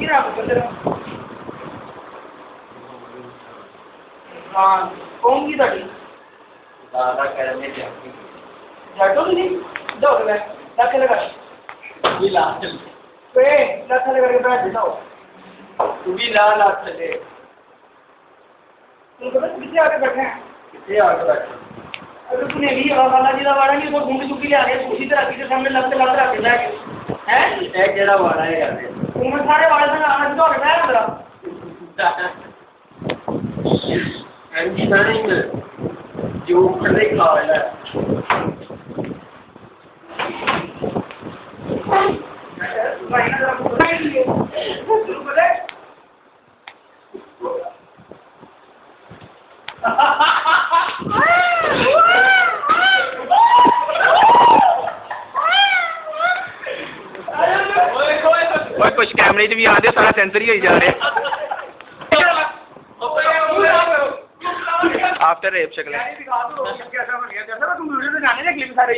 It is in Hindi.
की ना बंदे हाँ कौन की ताड़ी दादा कह रहे हैं जाटो नहीं दो गया लाख लगा भी लास्ट पे लाख लगा के बैठ जाओ तू भी ला चले तुम पता कितने आगे बैठे हैं कितने आगे बैठे अगर तूने भी वाला जी का वाड़ा नहीं तो घूम चुकी ले आ गया उसी तरह के सामने लग रखे बैठ हैं ये केड़ा वाड़ा है यार तुम सारे वाले से आना तो आगे बैठ जरा एमजी नहीं जो करने का है भाई ना जरा बोलना ही नहीं शुरू करे और कुछ कैमरे भी आते सारा सेंसर ही जा रहे आफ्टर रेप शक्ल